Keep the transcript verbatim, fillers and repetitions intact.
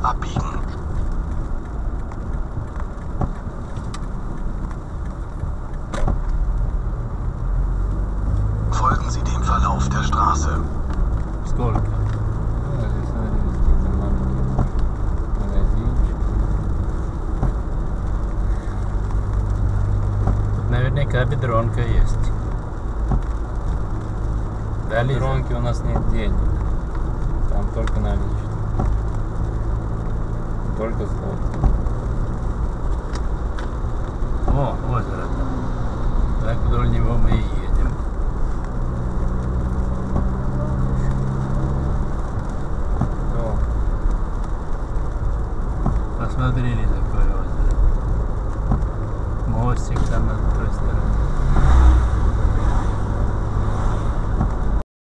abbiegen. Folgen Sie dem Verlauf der Straße. Сколько? Ну, здесь, наверное, есть какие-то маленькие магазинчики. Тут наверняка бедронка есть. Да, В Лиза? Бедронке у нас нет денег. Там только наличные. Только злото. О, озеро там. Так вдоль него мы и едем.